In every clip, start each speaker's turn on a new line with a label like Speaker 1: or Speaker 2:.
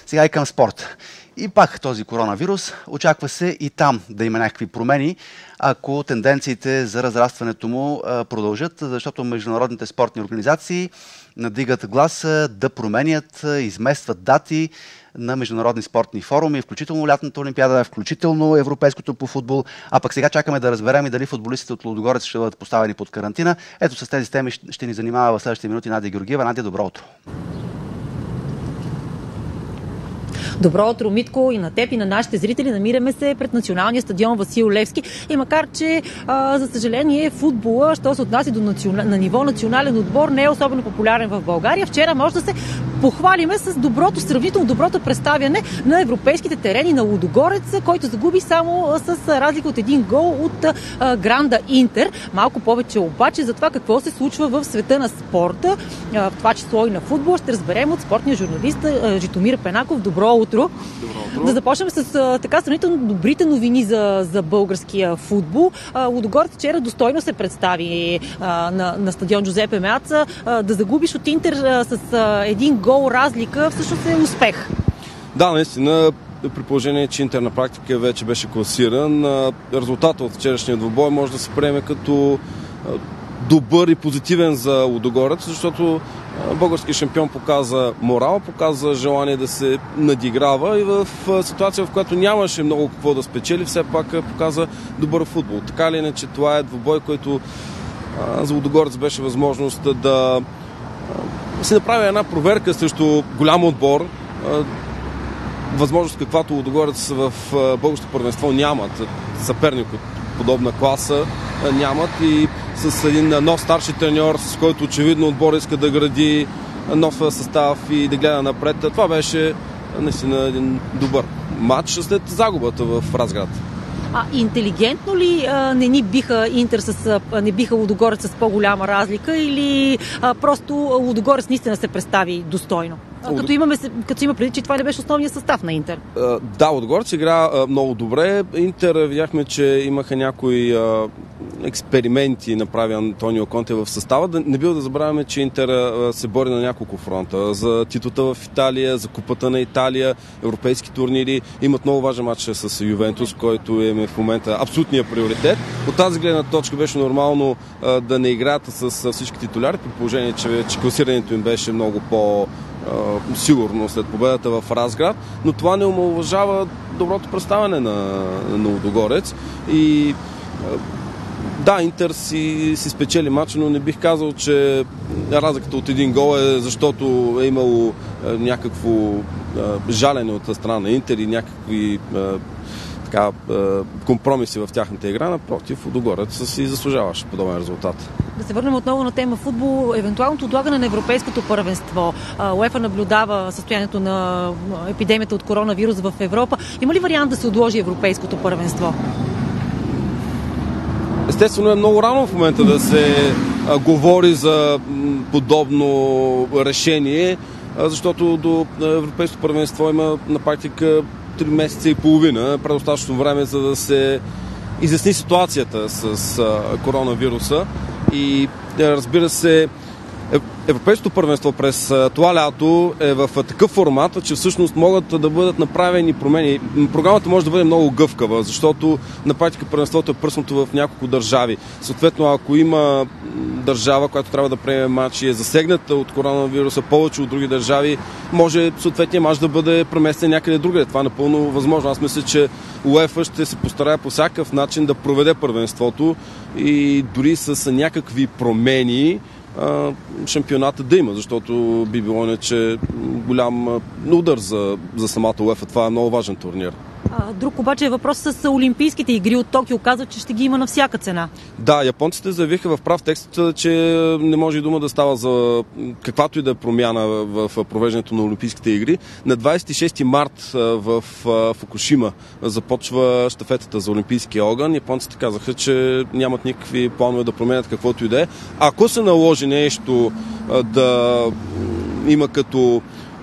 Speaker 1: Сега и към спорт. И пак този коронавирус, очаква се и там да има някакви промени, ако тенденциите за разрастването му продължат, защото международните спортни организации надигат глас да променят, изместват дати на международни спортни форуми, включително лятната олимпиада, включително европейското по футбол. А пък сега чакаме да разберем и дали футболистите от Лудогорец ще бъдат поставени под карантина. Ето с тези теми ще ни занимава в следващите минути Надя Георгиева. Надя, добро утро!
Speaker 2: Добро утро, Митко, и на теб, и на нашите зрители. Намираме се пред националния стадион Васил Левски. И макар, че за съжаление футбола, що се отнася на ниво национален отбор, не е особено популярен в България, вчера може да се похвалиме с сравнително доброто представяне на европейските терени на Лудогорец, който загуби само с разлика от един гол от Гранда Интер. Малко повече обаче за това какво се случва в света на спорта, в това число и на футбол, ще разберем от спортния журналист Житомир Пенаков. Добро утро! Добро утро! Да започнем с така сравнително добрите новини за българския футбол. Лудогорец вчера достойно се представи на стадион Джузепе Меаца. Да загубиш от Интер с един гол разлика всъщност е успех.
Speaker 3: Да, наистина, при положение, че Интер на практика вече беше класиран, резултатът от вчерашния двубой може да се приеме като добър и позитивен за Лудогорец, защото българският шампион показа морал, показа желание да се надиграва и в ситуация, в която нямаше много какво да спечели, все пак показа добър футбол. Така или иначе, това е двубой, който за Лудогорец беше възможност да се направи една проверка срещу голям отбор, възможност каквато Лудогорец в българското първенство нямат. Съперник от подобна класа нямат и с един нов старши треньор, с който очевидно отбор иска да гради нов състав и да гледа напред. Това беше наистина един добър матч след загубата в Разград.
Speaker 2: Интелигентно ли не ни биха Интер не биха Лудогорец с по-голяма разлика или просто Лудогорец наистина се представи достойно? Като има преди, че това не беше основният състав на Интер.
Speaker 3: Да, Лудогорец игра много добре. Интер видяхме, че имаха някои експерименти, направи Антонио Конте в състава. Не бива да забравяме, че Интер се бори на няколко фронта. За титлата в Италия, за купата на Италия, европейски турнири. Имат много важен матч с Ювентус, който е в момента абсолютния приоритет. От тази гледна точка беше нормално да не играят с всички титуляри, при положение, че класирането им беше много сигурно след победата в Разград, но това не омаловажава доброто представяне на Лудогорец. И да, Интер си спечели матча, но не бих казал, че разликата от един гол е защото е имало някакво жалене от страна на Интер и някакви компромиси в тяхната игра. Напротив, Лудогорец си заслужаваше подобен резултат.
Speaker 2: Да се върнем отново на тема футбол. Евентуалното отлагане на европейското първенство. УЕФА наблюдава състоянието на епидемията от коронавирус в Европа. Има ли вариант да се отложи европейското първенство?
Speaker 3: Естествено е много рано в момента да се говори за подобно решение, защото до европейското първенство има на практика 3 месеца и половина, предостатъчно време, за да се изясни ситуацията с коронавируса. И разбира се, Европейското първенство през това лято е в такъв формат, че всъщност могат да бъдат направени промени. Програмата може да бъде много гъвкава, защото на практика първенството е пръснато в няколко държави. Съответно, ако има държава, която трябва да приеме матч и е засегната от коронавируса повече от други държави, може съответния матч да бъде преместен някъде другаде. Това е напълно възможно. Аз мисля, че УЕФА ще се постарае по всякакъв начин да проведе първенството и дори с някакви промени шампионата да има, защото би било иначе голям удар за самата УЕФА. Това е много важен турнир.
Speaker 2: Друг обаче е въпрос с Олимпийските игри от Токио. Казват, че ще ги има на всяка цена.
Speaker 3: Да, японците заявиха в прав текст, че не може и дума да става за каквато и да е промяна в провеждането на Олимпийските игри. На 26 март в Фукушима започва щафетата за Олимпийския огън. Японците казаха, че нямат никакви планове да променят каквото и да е. Ако се наложи нещо да има като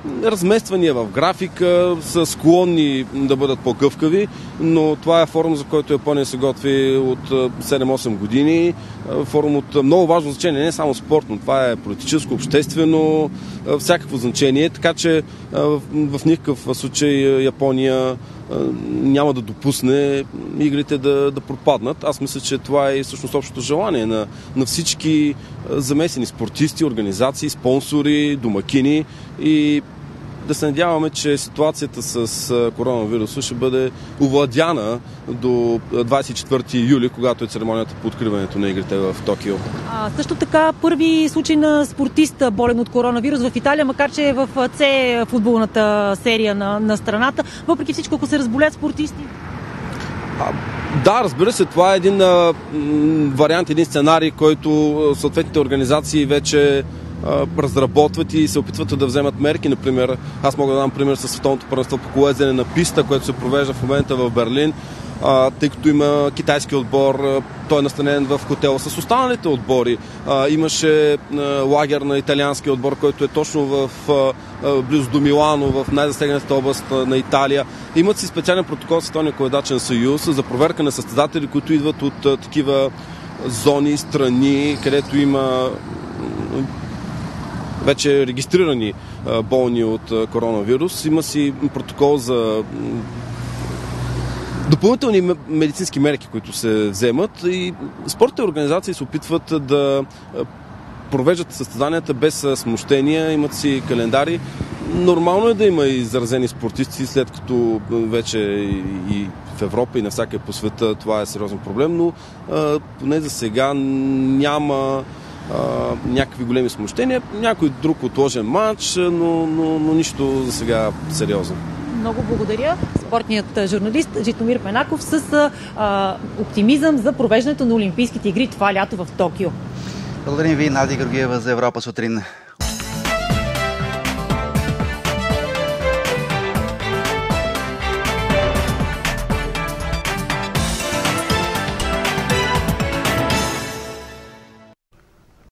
Speaker 3: размествания в графика, са склонни да бъдат по-гъвкави, но това е форум, за който Япония се готви от 7-8 години. Форум от много важно значение, не само спортно, това е политическо, обществено, всякакво значение, така че в никакъв случай Япония няма да допусне игрите да пропаднат. Аз мисля, че това е всъщност общото желание на всички замесени спортисти, организации, спонсори, домакини и да се надяваме, че ситуацията с коронавируса ще бъде овладяна до 24 юли, когато е церемонията по откриването на игрите в Токио.
Speaker 2: Също така, първи случай на спортист болен от коронавирус в Италия, макар че е в С футболната серия на страната. Въпреки всичко, ако се разболят спортисти?
Speaker 3: Да, разбира се, това е един вариант, един сценарий, който съответните организации вече разработват и се опитват да вземат мерки. Например, аз мога да дам пример с световното първенство по колезене на писта, което се провежда в момента в Берлин, тъй като има китайски отбор, той е настанен в хотела с останалите отбори. Имаше лагер на италиански отбор, който е точно близо до Милано, в най-засегнатата област на Италия. Имат си специален протокол в Световния коледачен съюз за проверка на състезатели, които идват от такива зони, страни, където има вече регистрирани болни от коронавирус. Има си протокол за допълнителни медицински мерки, които се вземат и спортните организации се опитват да провеждат състезанията без смущения, имат си календари. Нормално е да има и заразени спортисти, след като вече и в Европа и навсякъде по света това е сериозен проблем, но поне за сега няма някакви големи смущения. Някой друг отложен матч, но нищо за сега сериозно.
Speaker 2: Много благодаря. Спортният журналист Житомир Пенаков с оптимизъм за провеждането на Олимпийските игри това лято в Токио.
Speaker 1: Благодарим ви, Нади Георгиева, за Европа сутрин.